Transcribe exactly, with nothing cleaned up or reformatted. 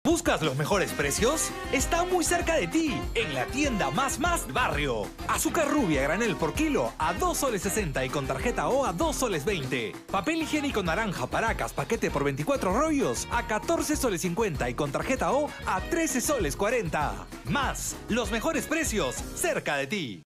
¿Buscas los mejores precios? Está muy cerca de ti, en la tienda Más Más Barrio. Azúcar rubia granel por kilo a dos soles sesenta y con tarjeta O a dos soles veinte. Papel higiénico naranja Paracas paquete por veinticuatro rollos a catorce soles cincuenta y con tarjeta O a trece soles cuarenta. Más, los mejores precios cerca de ti.